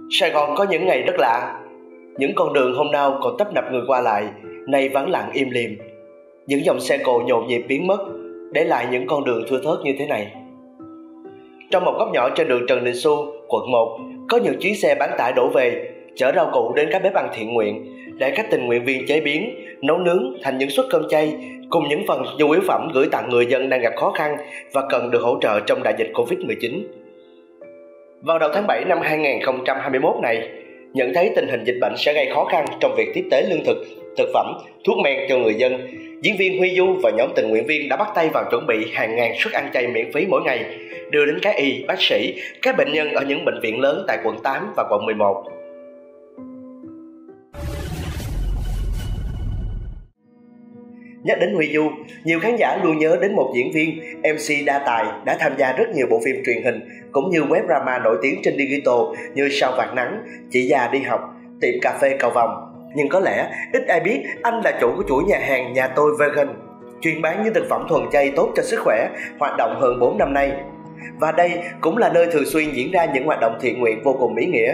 Sài Gòn có những ngày rất lạ. Những con đường hôm nào còn tấp nập người qua lại, nay vắng lặng im lìm. Những dòng xe cộ nhộn nhịp biến mất, để lại những con đường thưa thớt như thế này. Trong một góc nhỏ trên đường Trần Đình Xu, quận 1, có những chuyến xe bán tải đổ về, chở rau củ đến các bếp ăn thiện nguyện, để các tình nguyện viên chế biến, nấu nướng thành những suất cơm chay, cùng những phần nhu yếu phẩm gửi tặng người dân đang gặp khó khăn và cần được hỗ trợ trong đại dịch Covid-19. Vào đầu tháng 7 năm 2021 này, nhận thấy tình hình dịch bệnh sẽ gây khó khăn trong việc tiếp tế lương thực, thực phẩm, thuốc men cho người dân, diễn viên Huy Du và nhóm tình nguyện viên đã bắt tay vào chuẩn bị hàng ngàn suất ăn chay miễn phí mỗi ngày, đưa đến các y, bác sĩ, các bệnh nhân ở những bệnh viện lớn tại quận 8 và quận 11. Nhắc đến Huy Du, nhiều khán giả luôn nhớ đến một diễn viên, MC đa tài đã tham gia rất nhiều bộ phim truyền hình cũng như web drama nổi tiếng trên digital như Sao Vạt Nắng, Chị Già Đi Học, Tiệm Cà Phê Cầu Vồng. Nhưng có lẽ ít ai biết anh là chủ của chuỗi nhà hàng Nhà Tôi Vegan, chuyên bán những thực phẩm thuần chay tốt cho sức khỏe, hoạt động hơn 4 năm nay. Và đây cũng là nơi thường xuyên diễn ra những hoạt động thiện nguyện vô cùng ý nghĩa.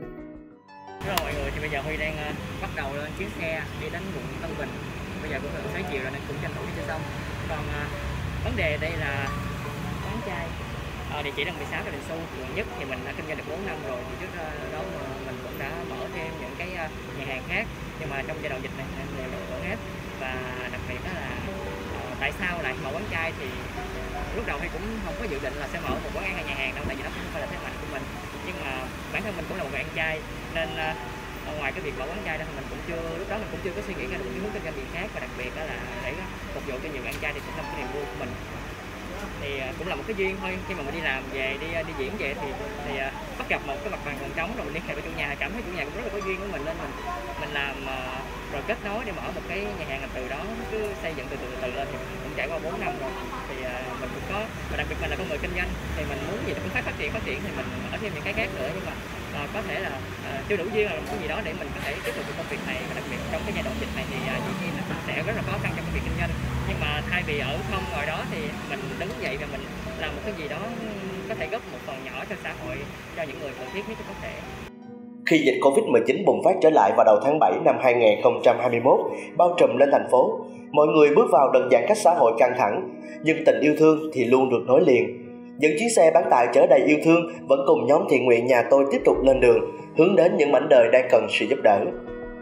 Hello mọi người, thì bây giờ Huy đang bắt đầu lên chuyến xe đi đến quận Tân Bình. Bây giờ cũng gần 6 chiều rồi nên cũng tranh thủ đi cho xong. Còn vấn đề đây là quán chay địa chỉ là 16 Trần Đình Xu, quận Nhất, thì mình đã kinh doanh được 4 năm rồi. Thì trước đó mình cũng đã mở thêm những cái nhà hàng khác, nhưng mà trong giai đoạn dịch này đều đóng cửa hết. Và đặc biệt đó là tại sao lại mở quán chay, thì lúc đầu thì cũng không có dự định là sẽ mở một quán ăn hay nhà hàng đâu, tại vì nó không phải là thế mạnh của mình. Nhưng mà bản thân mình cũng là một người ăn chay nên ngoài cái việc mở quán chay đó thì mình cũng lúc đó mình cũng chưa có suy nghĩ ra được những hướng kinh doanh gì khác, và đặc biệt đó là để phục vụ cho nhiều ăn chay thì cũng là một cái niềm vui của mình. Thì cũng là một cái duyên thôi, khi mà mình đi làm về đi diễn về thì bắt gặp một cái mặt bằng còn trống, rồi mình liên hệ với chủ nhà, cảm thấy chủ nhà cũng rất là có duyên với mình, nên mình làm rồi kết nối để mở một cái nhà hàng, từ đó cứ xây dựng từ từ lên. Thì cũng trải qua 4 năm rồi, thì mình cũng có, và đặc biệt mình là con người kinh doanh thì mình muốn gì nó cũng phát triển thì mình mở thêm những cái khác nữa. Nhưng mà có thể là chưa đủ duyên là một cái gì đó để mình có thể tiếp tục công việc này, và đặc biệt trong cái giai đoạn dịch này thì dĩ nhiên là cũng sẽ rất là khó khăn trong cái việc kinh doanh. Nhưng mà thay vì ở không ngồi đó thì mình đứng dậy và mình làm một cái gì đó có thể góp một phần nhỏ cho xã hội, cho những người cần thiết nhất có thể. Khi dịch Covid-19 bùng phát trở lại vào đầu tháng 7 năm 2021, bao trùm lên thành phố, mọi người bước vào đợt giãn cách xã hội căng thẳng, nhưng tình yêu thương thì luôn được nối liền. Những chiếc xe bán tải chở đầy yêu thương vẫn cùng nhóm thiện nguyện Nhà Tôi tiếp tục lên đường, hướng đến những mảnh đời đang cần sự giúp đỡ.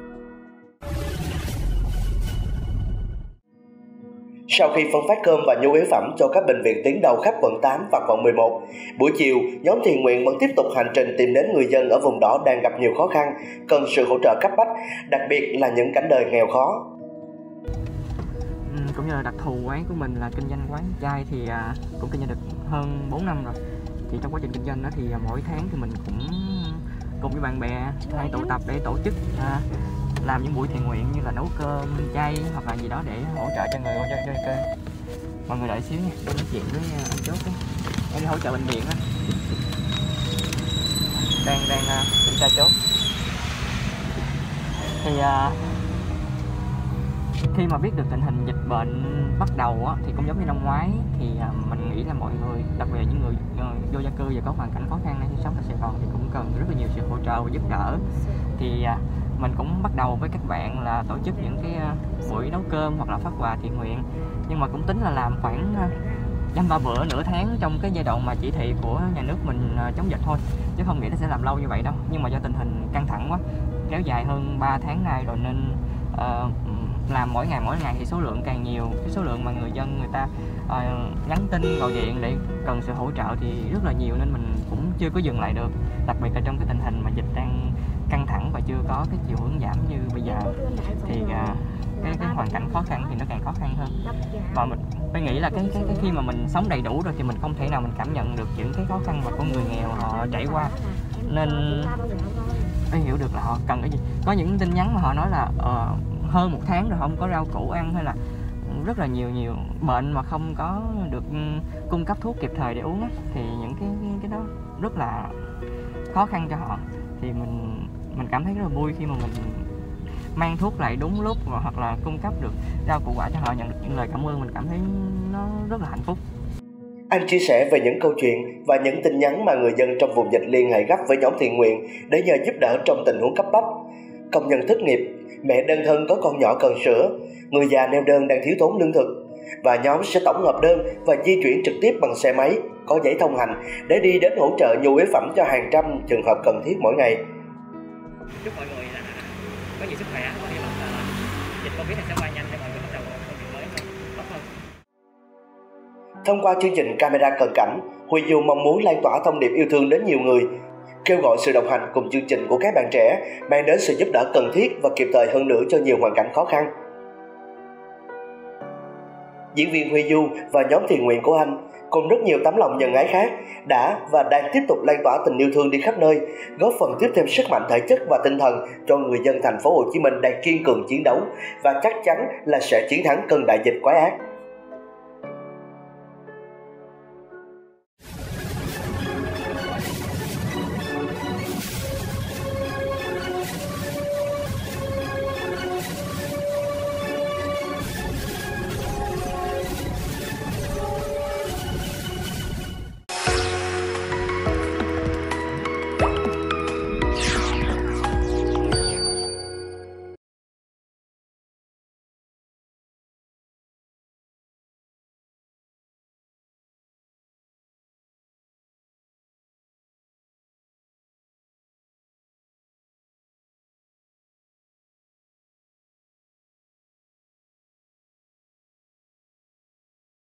Sau khi phân phát cơm và nhu yếu phẩm cho các bệnh viện tuyến đầu khắp quận 8 và quận 11, buổi chiều, nhóm thiện nguyện vẫn tiếp tục hành trình tìm đến người dân ở vùng đỏ đang gặp nhiều khó khăn, cần sự hỗ trợ cấp bách, đặc biệt là những cảnh đời nghèo khó. Cũng như là đặc thù quán của mình là kinh doanh quán chay thì cũng kinh doanh được hơn 4 năm rồi. Thì trong quá trình kinh doanh đó thì mỗi tháng thì mình cũng cùng với bạn bè hay tụ tập để tổ chức làm những buổi thiện nguyện như là nấu cơm chay hoặc là gì đó để hỗ trợ cho người vô kê. Mọi người đợi xíu nha, tôi nói chuyện với anh Chốt ấy. Em đi hỗ trợ bệnh viện á, đang kiểm tra chốt. Thì khi mà biết được tình hình dịch bệnh bắt đầu á, thì cũng giống như năm ngoái thì mình nghĩ là mọi người, đặc biệt là những người vô gia cư và có hoàn cảnh khó khăn đang sinh sống tại Sài Gòn thì cũng cần rất là nhiều sự hỗ trợ và giúp đỡ. Thì mình cũng bắt đầu với các bạn là tổ chức những cái buổi nấu cơm hoặc là phát quà thiện nguyện, nhưng mà cũng tính là làm khoảng 2-3 bữa nửa tháng trong cái giai đoạn mà chỉ thị của nhà nước mình chống dịch thôi, chứ không nghĩ nó sẽ làm lâu như vậy đâu. Nhưng mà do tình hình căng thẳng quá, kéo dài hơn 3 tháng nay rồi, nên làm mỗi ngày thì số lượng càng nhiều, cái số lượng mà người dân người ta nhắn tin gọi điện để cần sự hỗ trợ thì rất là nhiều, nên mình cũng chưa có dừng lại được, đặc biệt là trong cái tình hình mà dịch đang căng thẳng và chưa có cái chiều hướng giảm như bây giờ thì cái hoàn cảnh khó khăn thì nó càng khó khăn hơn. Và tôi nghĩ là cái khi mà mình sống đầy đủ rồi thì mình không thể nào mình cảm nhận được những cái khó khăn mà của người nghèo họ trải qua, nên phải hiểu được là họ cần cái gì. Có những tin nhắn mà họ nói là hơn 1 tháng rồi không có rau củ ăn, hay là rất là nhiều bệnh mà không có được cung cấp thuốc kịp thời để uống á, thì những cái đó rất là khó khăn cho họ. Thì mình cảm thấy rất là vui khi mà mình mang thuốc lại đúng lúc, hoặc là cung cấp được rau củ quả cho họ, nhận được những lời cảm ơn, mình cảm thấy nó rất là hạnh phúc. Anh chia sẻ về những câu chuyện và những tin nhắn mà người dân trong vùng dịch liên hệ gấp với nhóm thiện nguyện để nhờ giúp đỡ trong tình huống cấp bách. Công nhân thất nghiệp, mẹ đơn thân có con nhỏ cần sữa, người già neo đơn đang thiếu thốn lương thực. Và nhóm sẽ tổng hợp đơn và di chuyển trực tiếp bằng xe máy, có giấy thông hành để đi đến hỗ trợ nhu yếu phẩm cho hàng trăm trường hợp cần thiết mỗi ngày. Chúc mọi người là có nhiều sức khỏe và hy vọng là dịch Covid này sẽ qua nhanh để mọi người bắt đầu công việc mới tốt hơn. Thông qua chương trình Camera Cận Cảnh, Huy Du mong muốn lan tỏa thông điệp yêu thương đến nhiều người, kêu gọi sự đồng hành cùng chương trình của các bạn trẻ, mang đến sự giúp đỡ cần thiết và kịp thời hơn nữa cho nhiều hoàn cảnh khó khăn. Diễn viên Huy Du và nhóm thiện nguyện của anh cùng rất nhiều tấm lòng nhân ái khác đã và đang tiếp tục lan tỏa tình yêu thương đi khắp nơi, góp phần tiếp thêm sức mạnh thể chất và tinh thần cho người dân thành phố Hồ Chí Minh đang kiên cường chiến đấu và chắc chắn là sẽ chiến thắng cơn đại dịch quái ác.